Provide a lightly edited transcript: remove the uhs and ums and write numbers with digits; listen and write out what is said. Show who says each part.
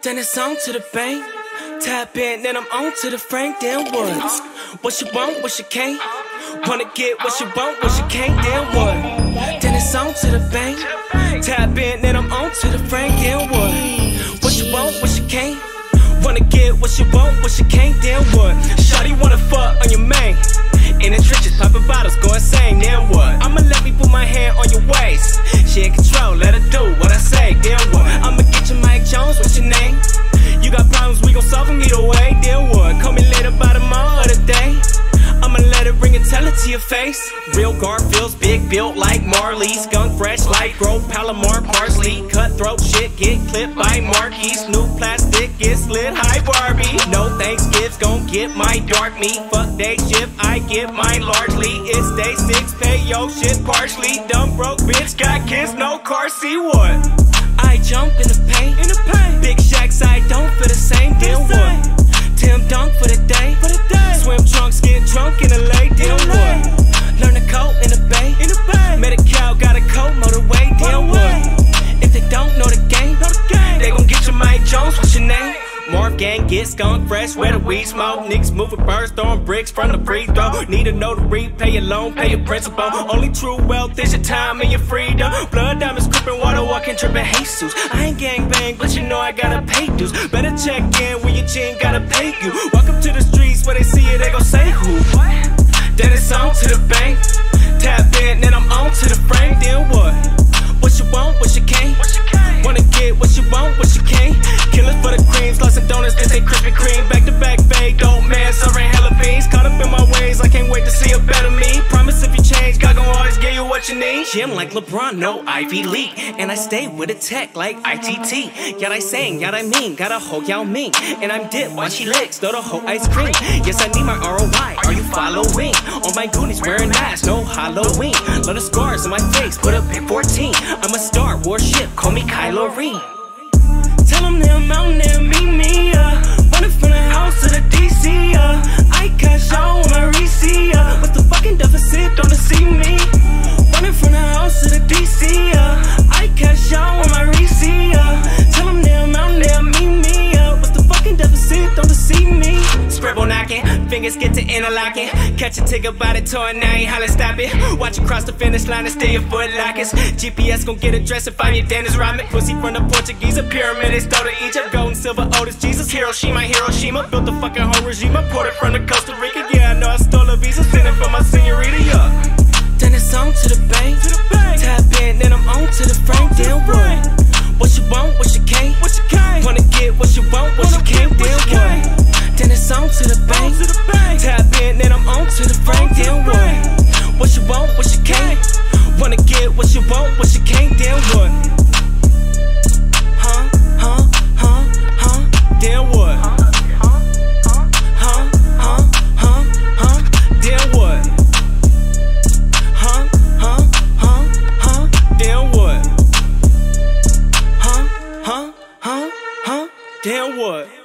Speaker 1: Then it's on to the bank. Tap in, then I'm on to the Frank. Then what? What you want, what you can't. Wanna get what you want, what you can't. Then what? Then it's on to the bank. Tap in, then I'm on to the Frank. Then what? What you want, what you can't. Wanna get what you want, what you can't. Then what? Shawty wanna fuck on your main. In the trenches, popping bottles, go insane. Then what? I'ma let me put my hand on your waist. She in control, let her do what I say. Then what? I'ma get you Mike Jones, what's your name? You got problems, we gon' solve them either way. Then what? Call me later by the mall of the day. I'ma let it ring and tell it to your face. Real Garfield's big built like Marley. Skunk fresh like Grove, Palomar, Parsley. Cutthroat shit get clipped by Marquis. New plastic get slid, hi Barbie. No thanks gifts, gon' get my dark meat. Fuck day shift, I get mine largely. It's day 6, pay yo shit partially. Dumb broke bitch, got kids, no car, see what? I jump in the paint, Big Shacks, I don't feel the same. Then what? Tim Dunk for the day. Swim trunks, get drunk in the lake. Then what? Learn the code in the bay. Medi-Cal got a coat, motorway. Then what? If they don't know the game, they gon' get your Mike Jones, what's your name? Morph gang, get skunk fresh, where the weed smoke. Niggas moving birds, throwing bricks from the free throw. Need a notary, pay your loan, pay your principal. Only true wealth is your time and your freedom. Blood diamonds, crippin', water walking, trippin' Jesus. I ain't gang bang, but you know I gotta pay dues. Better check in when your chin gotta pay you. Welcome to the streets, where they see it, they gon' say who. Then it's on to the bank. Tap in, then I'm on to the Frank. Then what? What you want, what you can't. Wanna get what you want, what you can't. Killers for the cream, slicing donuts, they say Krispy Kreme. Back to back, fade, dope man, serving hella beans. Caught up in my ways, I can't wait to see a better me. Promise if you change, God gon' always give you what you need. Gym like LeBron, no Ivy League. And I stay with a tech like ITT. Yet I sang, yet I mean, got a whole Yao Ming. And I'm dipped while she licks, throw the whole ice cream. Yes, I need my ROI, are you following? On my Goonies, wearing masks, no Halloween. Lot of scars on my face, put up in 14. I'm a star, warship, call me Kylo Ren. Tell them they're mountain, they'll meet me, running from the house to the DC, I cash out on my receipt, what's the fucking deficit, don't see me? Running from the house to the DC, I cash out on my receipt, tell them they're mountain, they'll meet me, what's the fucking deficit, don't see me? Scribble knocking, fingers get to interlocking. Catch a ticket by the toy, now ain't holla stop it. Watch you cross the finish line and stay your foot lockers. GPS gon' get a dress and find your Dennis Rodman. Pussy from the Portuguese, a pyramid, they stole to Egypt. Gold and silver, Otis, Jesus, Hiroshima, Built the fucking whole regime, imported from the Costa Rica. Yeah, I know I stole a visa, sending for my senorita, yeah. Then it's on to the bank. Tap in, then I'm on to the Frank. Then what? What you want, what you can't. Wanna get what you want, what you can't. Then what? Then it's on to the bank. Tap in, then I'm on to the Frank. Then what? What you want, what you can't. Wanna get what you want, what you can't. Then what? Then what? Then what? Then what? Then what?